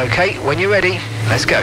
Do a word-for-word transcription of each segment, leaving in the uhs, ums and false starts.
Okay, when you're ready, let's go.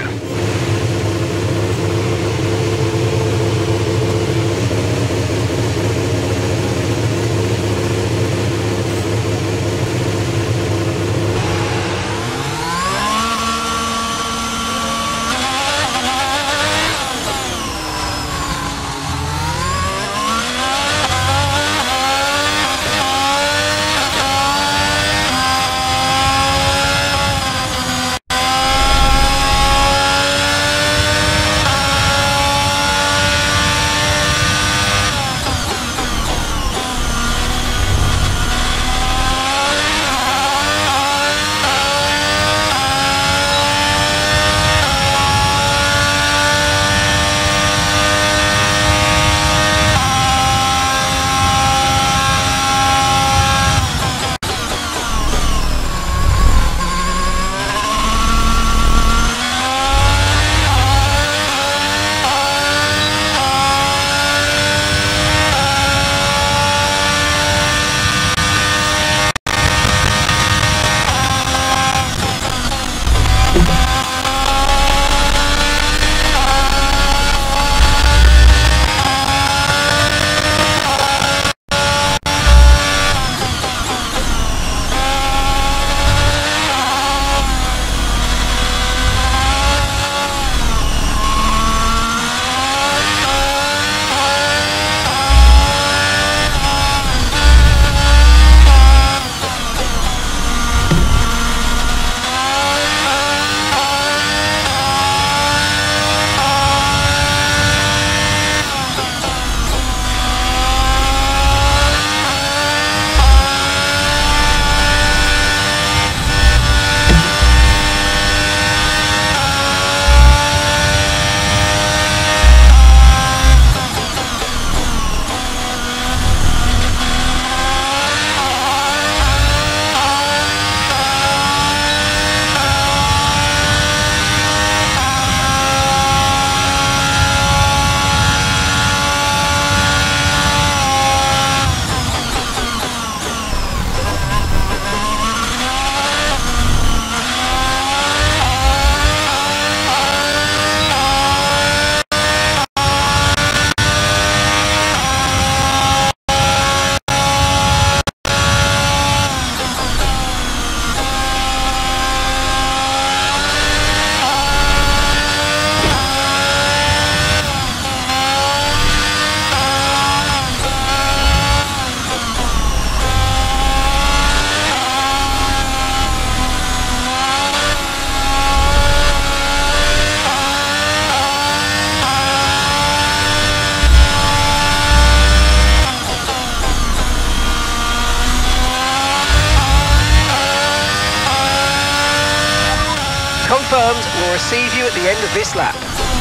Confirmed, we'll receive you at the end of this lap.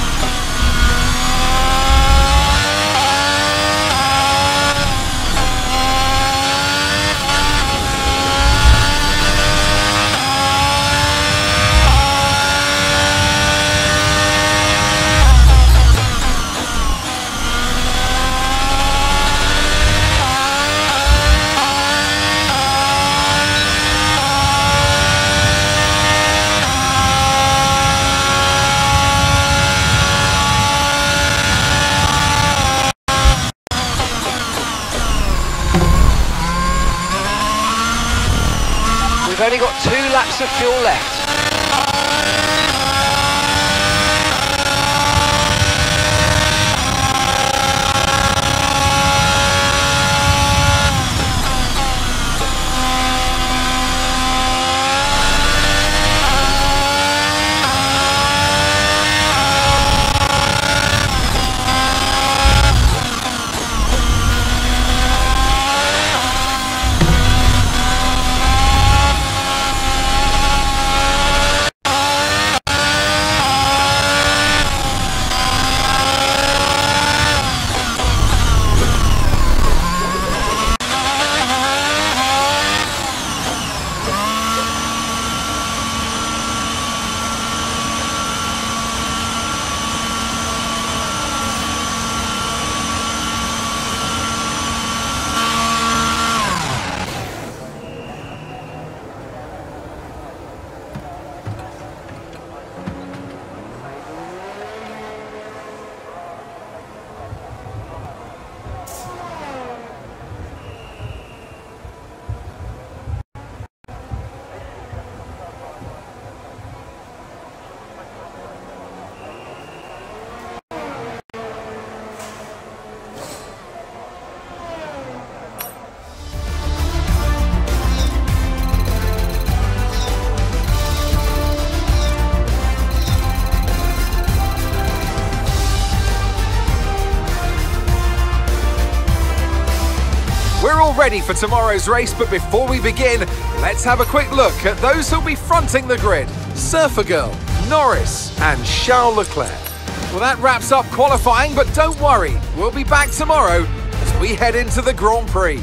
We've only got two laps of fuel left. We're all ready for tomorrow's race, but before we begin, let's have a quick look at those who'll be fronting the grid. Surfer Girl, Norris and Charles Leclerc. Well, that wraps up qualifying, but don't worry, we'll be back tomorrow as we head into the Grand Prix.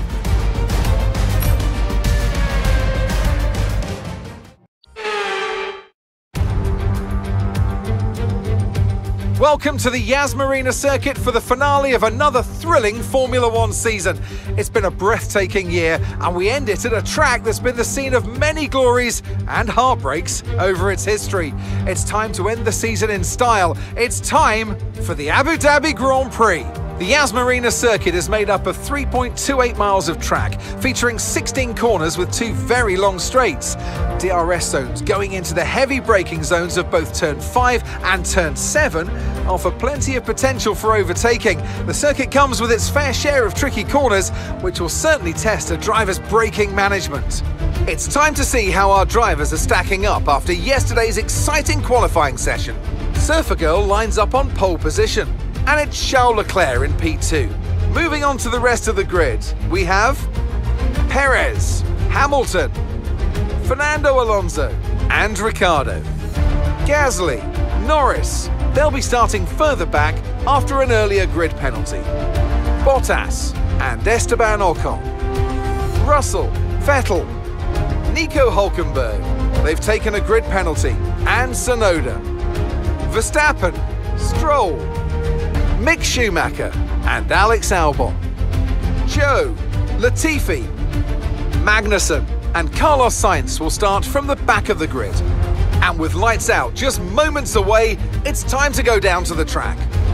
Welcome to the Yas Marina circuit for the finale of another thrilling Formula One season. It's been a breathtaking year, and we end it at a track that's been the scene of many glories and heartbreaks over its history. It's time to end the season in style. It's time for the Abu Dhabi Grand Prix. The Yas Marina circuit is made up of three point two eight miles of track, featuring sixteen corners with two very long straights. D R S zones going into the heavy braking zones of both turn five and turn seven offer plenty of potential for overtaking. The circuit comes with its fair share of tricky corners, which will certainly test a driver's braking management. It's time to see how our drivers are stacking up after yesterday's exciting qualifying session. Surfer Girl lines up on pole position, and it's Charles Leclerc in P two. Moving on to the rest of the grid, we have Perez, Hamilton, Fernando Alonso and Ricciardo. Gasly, Norris, they'll be starting further back after an earlier grid penalty. Bottas and Esteban Ocon. Russell, Vettel, Nico Hülkenberg, they've taken a grid penalty, and Tsunoda. Verstappen, Stroll, Mick Schumacher and Alex Albon. Joe, Latifi, Magnussen and Carlos Sainz will start from the back of the grid. And with lights out just moments away, it's time to go down to the track.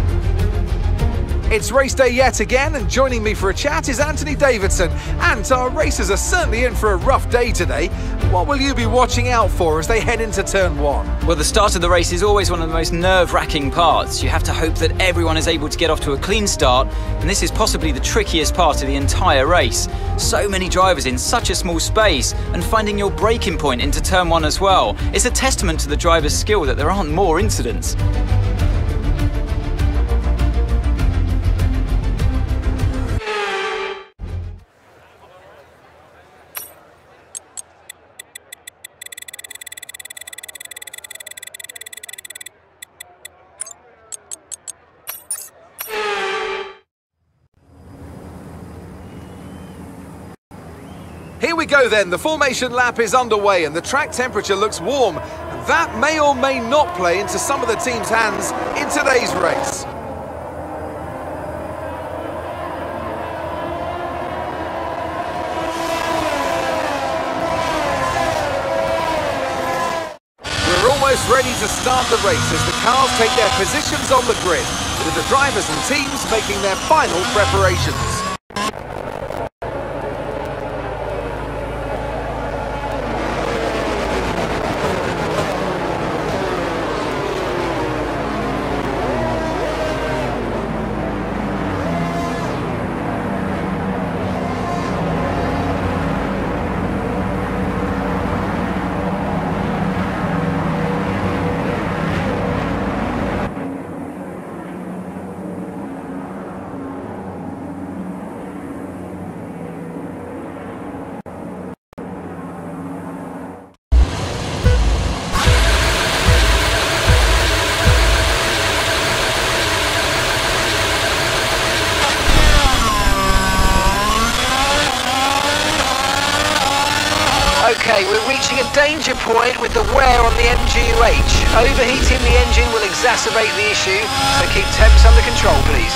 It's race day yet again, and joining me for a chat is Anthony Davidson. And our racers are certainly in for a rough day today. What will you be watching out for as they head into turn one? Well, the start of the race is always one of the most nerve-wracking parts. You have to hope that everyone is able to get off to a clean start, and this is possibly the trickiest part of the entire race. So many drivers in such a small space, and finding your braking point into turn one as well. It's a testament to the driver's skill that there aren't more incidents. Here we go then, the formation lap is underway and the track temperature looks warm. And that may or may not play into some of the team's hands in today's race. We're almost ready to start the race as the cars take their positions on the grid, with the drivers and teams making their final preparations. Okay, we're reaching a danger point with the wear on the M G U H. Overheating the engine will exacerbate the issue, so keep temps under control, please.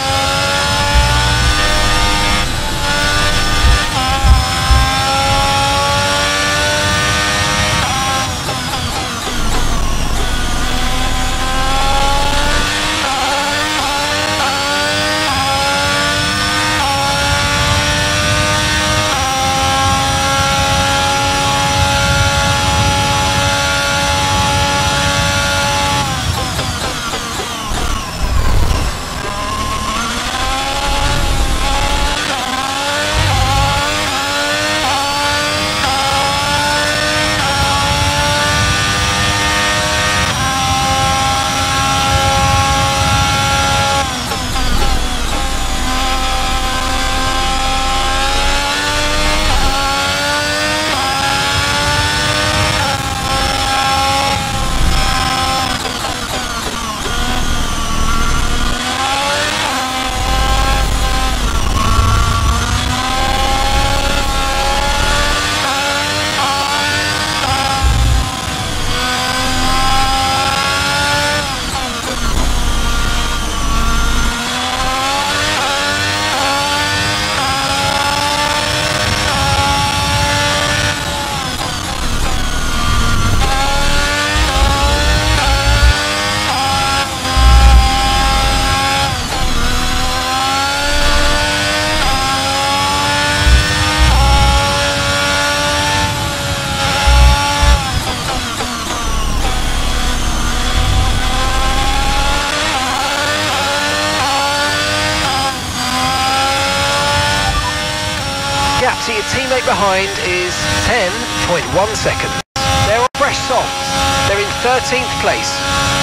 gap to your teammate behind is ten point one seconds. They're on fresh softs. They're in thirteenth place.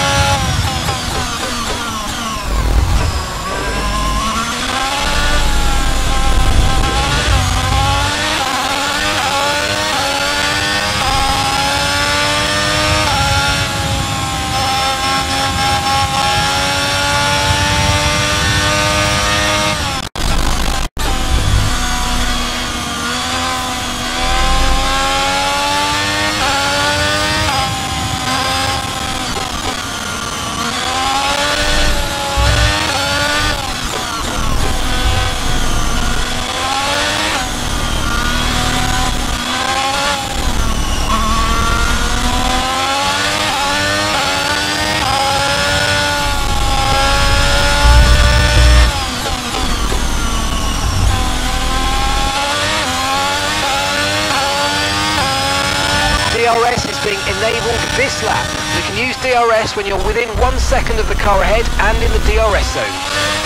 D R S is being enabled this lap. You can use D R S when you're within one second of the car ahead and in the D R S zone.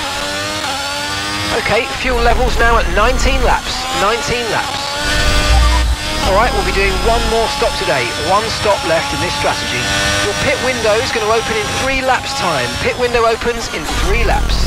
Okay, fuel levels now at nineteen laps. nineteen laps. Alright, we'll be doing one more stop today. One stop left in this strategy. Your pit window is going to open in three laps time. Pit window opens in three laps.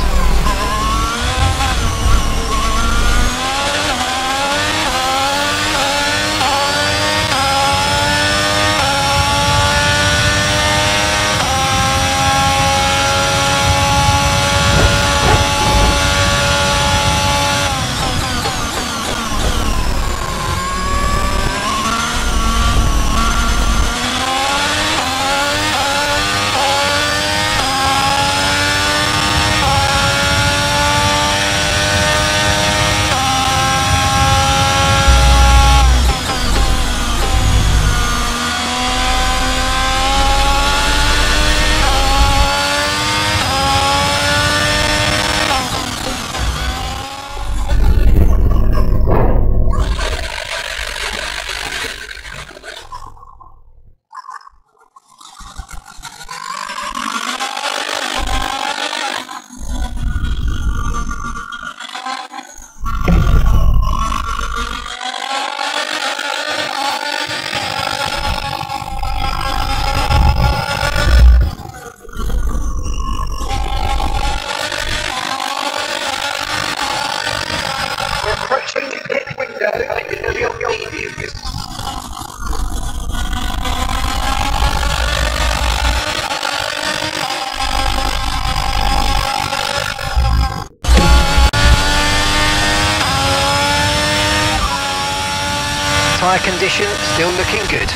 Tyre condition still looking good.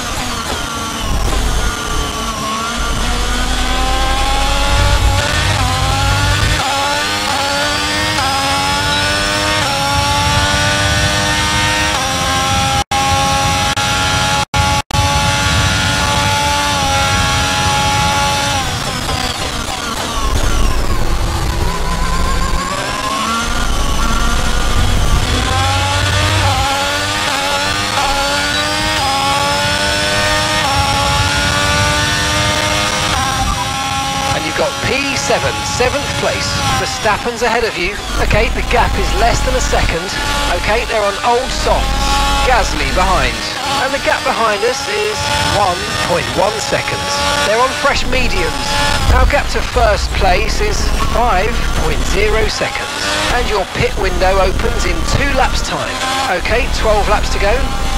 P seven, seventh place. Verstappen's ahead of you. Okay, the gap is less than a second. Okay, they're on old softs. Gasly behind. And the gap behind us is one point one seconds. They're on fresh mediums. Our gap to first place is five point zero seconds. And your pit window opens in two laps time. Okay, twelve laps to go.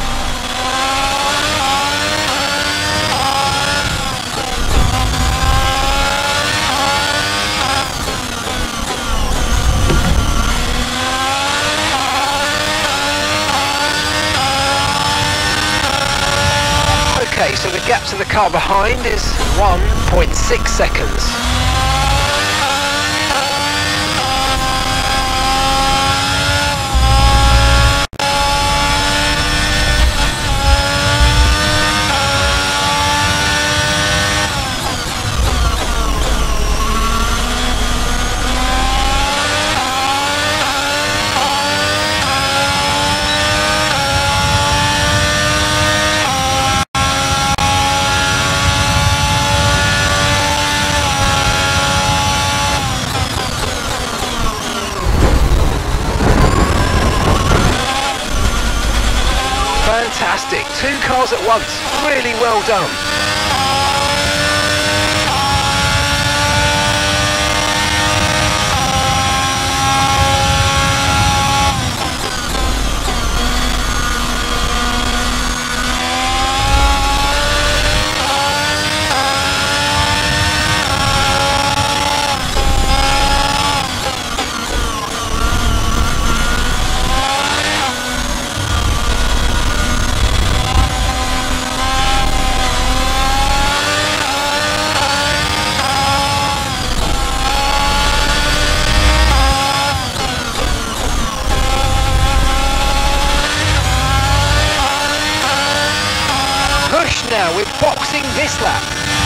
Okay, so the gap to the car behind is one point six seconds. Fantastic. Two cars at once. Really well done. Now we're boxing this lap.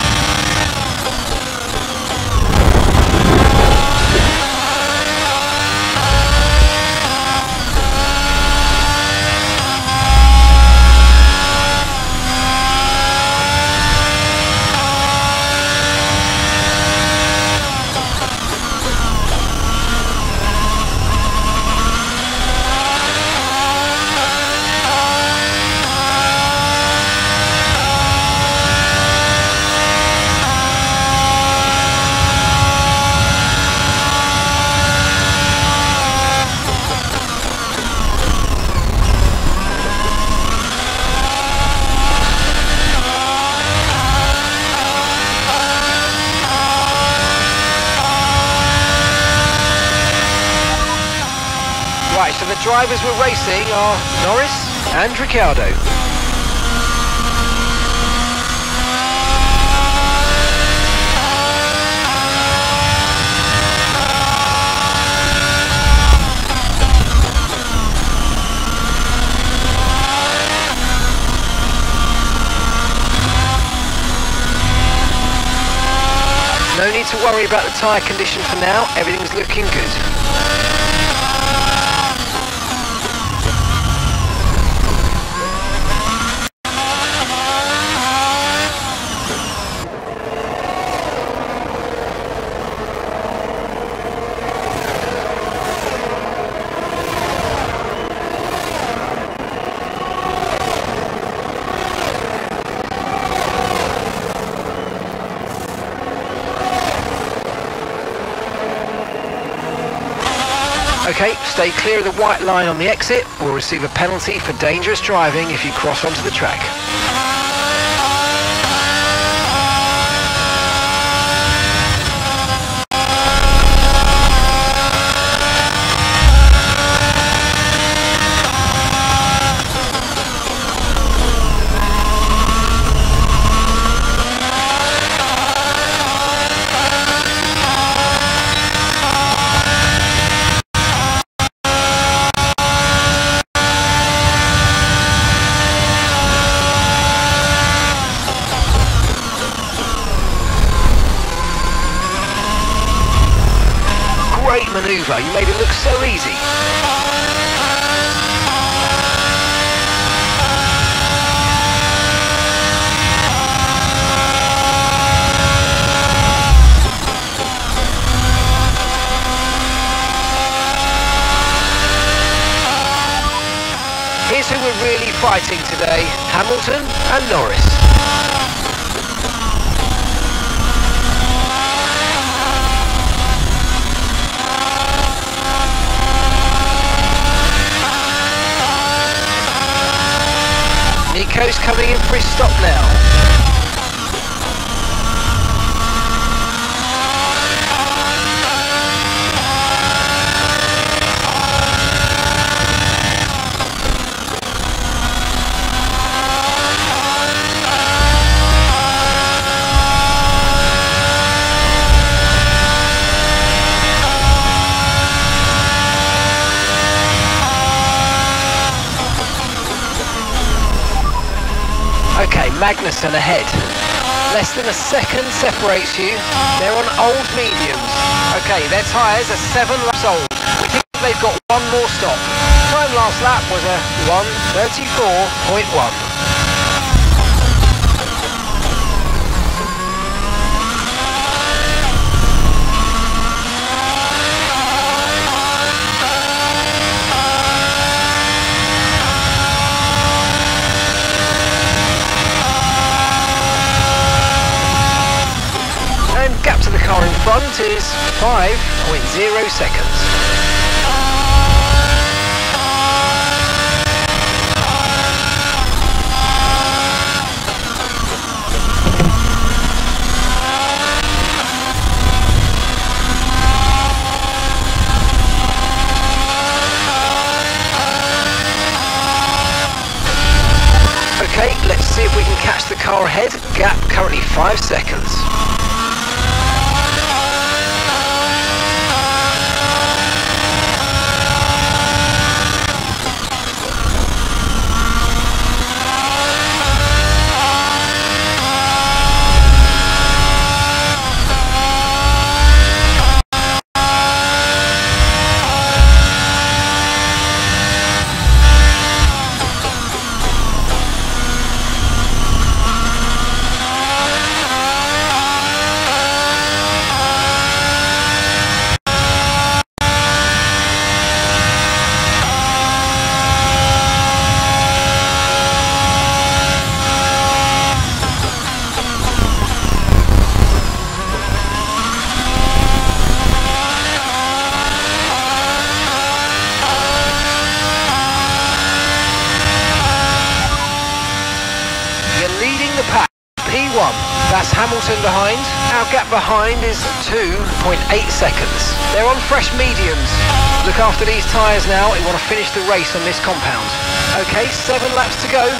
Right, so the drivers we're racing are Norris and Ricciardo. No need to worry about the tyre condition for now, everything's looking good. Okay, stay clear of the white line on the exit. We'll receive a penalty for dangerous driving if you cross onto the track. Great manoeuvre, you made it look so easy. Here's who we're really fighting today, Hamilton and Norris. Nico's coming in for his stop now. Okay, Magnussen ahead. Less than a second separates you. They're on old mediums. Okay, their tyres are seven laps old. We think they've got one more stop. Time last lap was a one thirty-four point one. start is five point zero seconds. Okay, let's see if we can catch the car ahead. Gap currently five seconds. That's Hamilton behind. Our gap behind is two point eight seconds. They're on fresh mediums. Look after these tyres now. We want to finish the race on this compound. Okay, seven laps to go.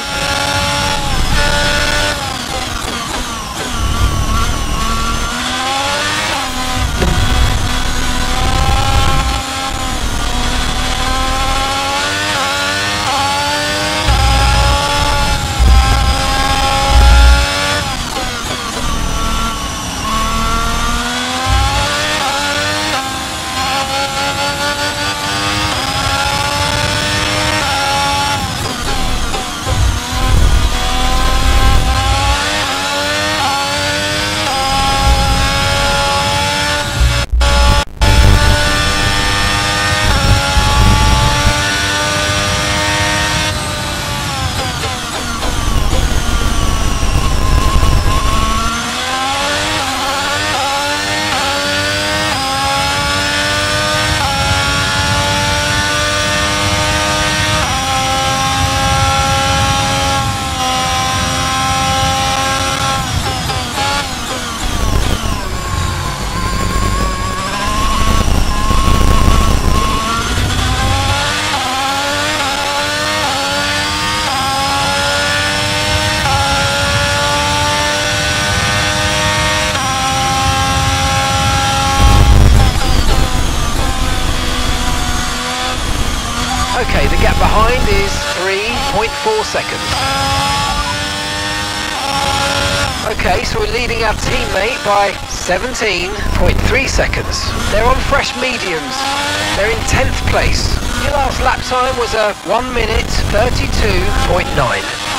Okay, the gap behind is three point four seconds. Okay, so we're leading our teammate by seventeen point three seconds. They're on fresh mediums. They're in tenth place. Your last lap time was a one minute thirty-two point nine.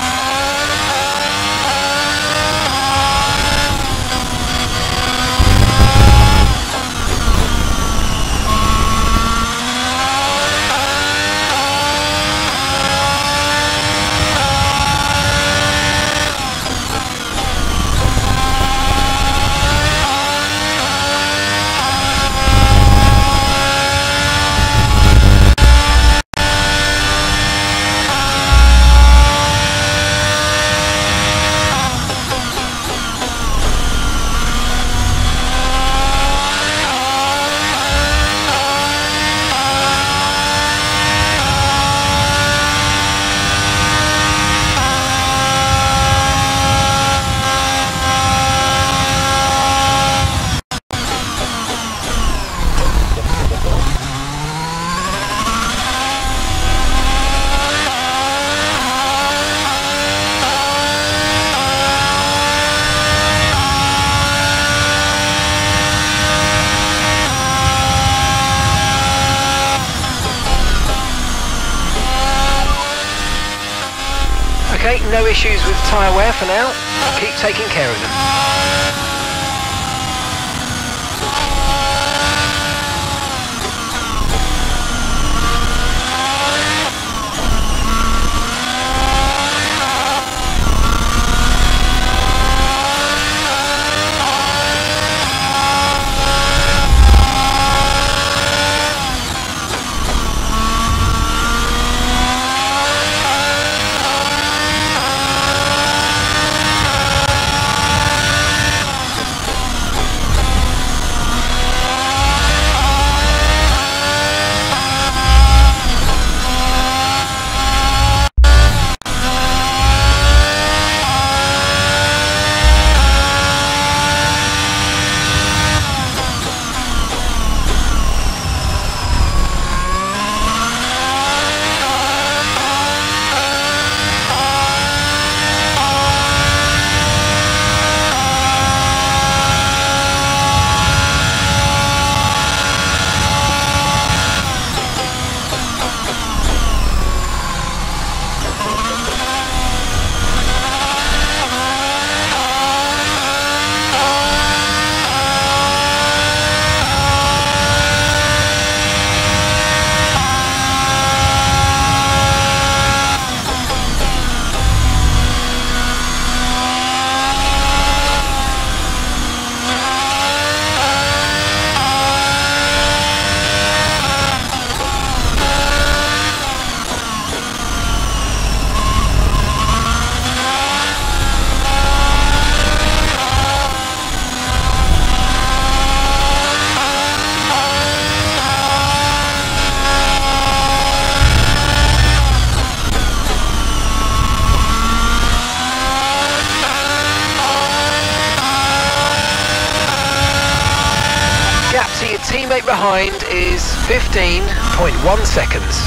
Okay, no issues with tyre wear for now. Keep taking care of them. gate behind is fifteen point one seconds.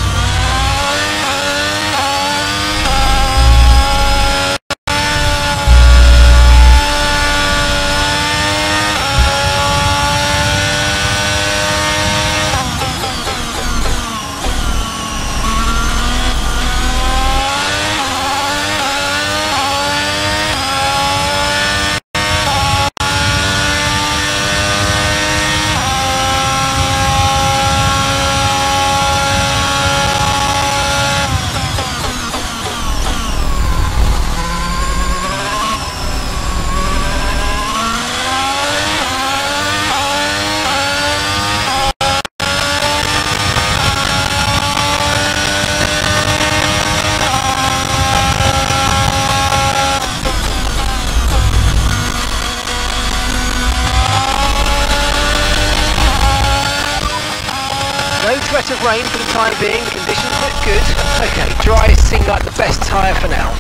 No threat of rain for the time being, the conditions look good. Okay, dry seem like the best tyre for now.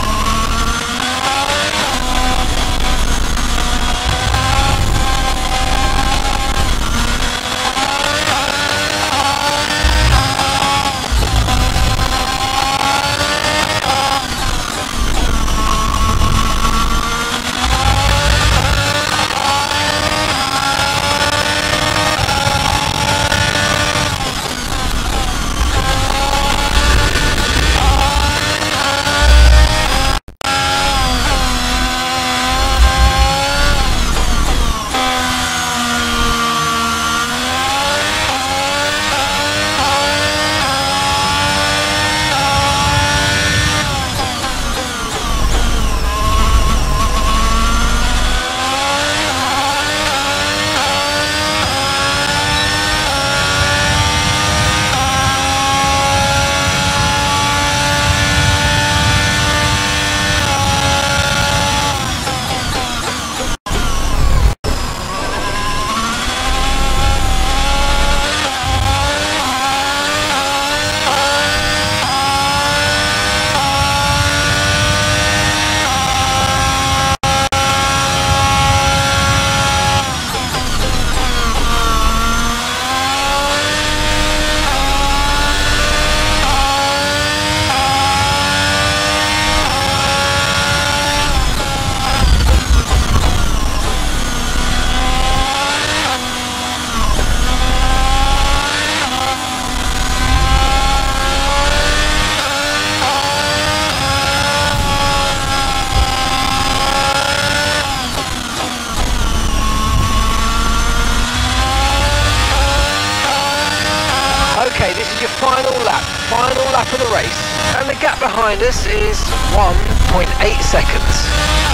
Okay, this is your final lap, final lap of the race, and the gap behind us is one point eight seconds.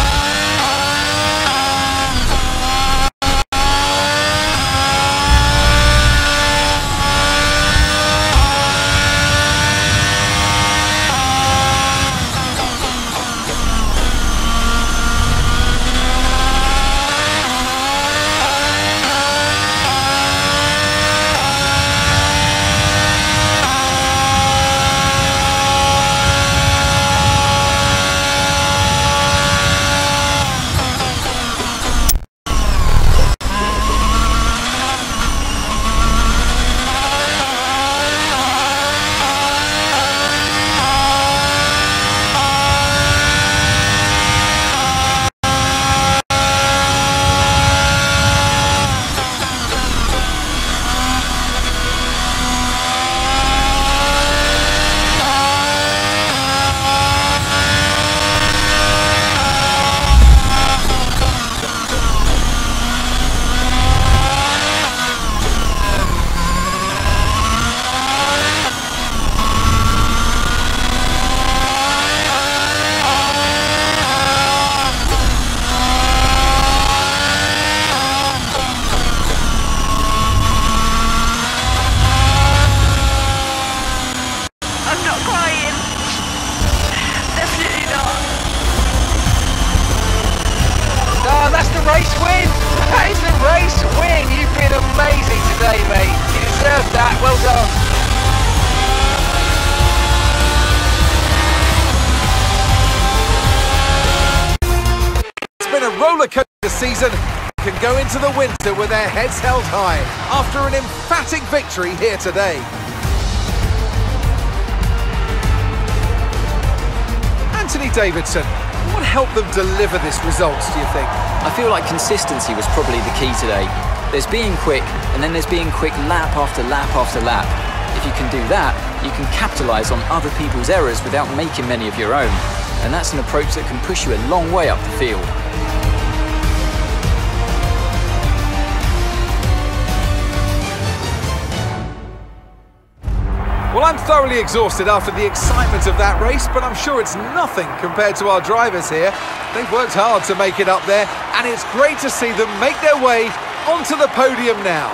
race win! That is the race win! You've been amazing today, mate. You deserve that. Well done. It's been a roller coaster season. can go into the winter with their heads held high after an emphatic victory here today. Anthony Davidson, what helped them deliver this result, do you think? I feel like consistency was probably the key today. There's being quick, and then there's being quick lap after lap after lap. If you can do that, you can capitalise on other people's errors without making many of your own. And that's an approach that can push you a long way up the field. Well, I'm thoroughly exhausted after the excitement of that race, but I'm sure it's nothing compared to our drivers here. They've worked hard to make it up there, and it's great to see them make their way onto the podium now.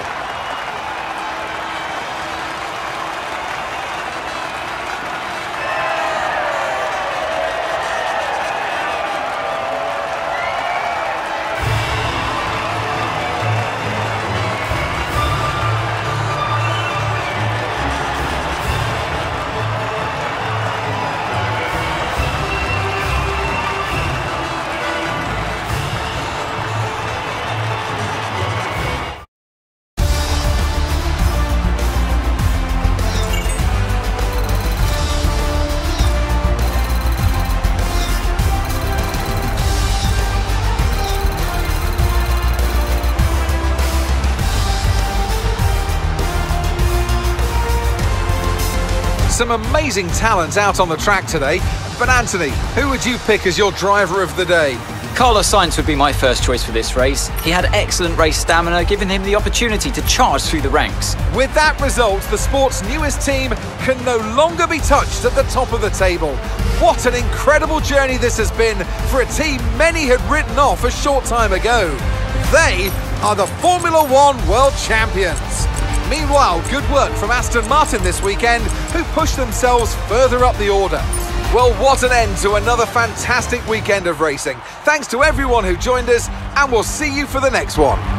Some amazing talent out on the track today, but Anthony, who would you pick as your driver of the day? Carlos Sainz would be my first choice for this race. He had excellent race stamina, giving him the opportunity to charge through the ranks. With that result, the sport's newest team can no longer be touched at the top of the table. What an incredible journey this has been for a team many had written off a short time ago. They are the Formula One World Champions. Meanwhile, good work from Aston Martin this weekend, who pushed themselves further up the order. Well, what an end to another fantastic weekend of racing. Thanks to everyone who joined us, and we'll see you for the next one.